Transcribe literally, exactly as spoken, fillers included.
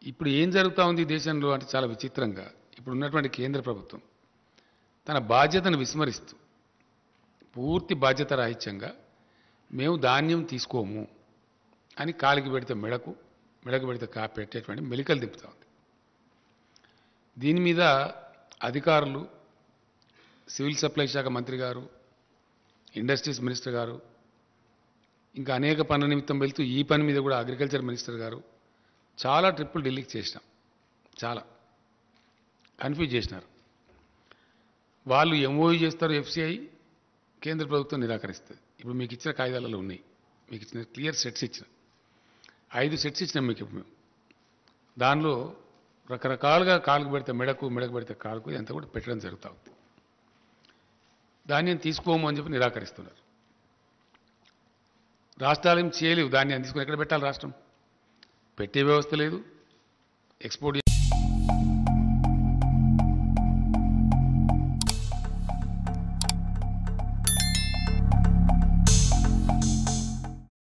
ఇప్పుడు ఏం జరుగుతూ ఉంది ఈ దేశంలో అంటే చాలా విచిత్రంగా ఇప్పుడు ఉన్నటువంటి కేంద్ర ప్రభుత్వం తన బాధ్యతను విస్మరిస్తూ పూర్తి బాధ్యత రాహిత్యంగా మేము ధాన్యం తీసుకోము అని కాలికి పెడితే మెడకు మెడకు పెడితే కా పెట్టేటువంటి మెలికలు దింపుతూ ఉంది. దీని మీద అధికారులు, సివిల్ సప్లై శాఖ మంత్రి గారు, ఇండస్ట్రీస్ మినిస్టర్ గారు, ఇంకా అనేక పనుల నిమిత్తం వెళ్తూ ఈ పని మీద కూడా అగ్రికల్చర్ మినిస్టర్ గారు చాలా ట్రిప్పులు ఢిల్లీకి చేసినాం. చాలా కన్ఫ్యూజ్ చేసినారు. వాళ్ళు ఎంఓయూ చేస్తారు, ఎఫ్సిఐ కేంద్ర ప్రభుత్వం నిరాకరిస్తుంది. ఇప్పుడు మీకు ఇచ్చిన కాగితాలలో ఉన్నాయి, మీకు ఇచ్చిన క్లియర్ సెట్స్ ఇచ్చిన ఐదు సెట్స్ ఇచ్చినాం మీకు. ఇప్పుడు మేము దానిలో రకరకాలుగా కాలుకు పెడితే మెడకు, మెడకు పెడితే కాలుకు ఎంత కూడా పెట్టడం జరుగుతూ ఉంది. ధాన్యం తీసుకోము అని చెప్పి నిరాకరిస్తున్నారు. రాష్ట్రాలు ఏం చేయలేవు, ధాన్యాన్ని తీసుకుని ఎక్కడ పెట్టాలి? రాష్ట్రం పెట్టే వ్యవస్థ లేదు, ఎక్స్పోర్ట్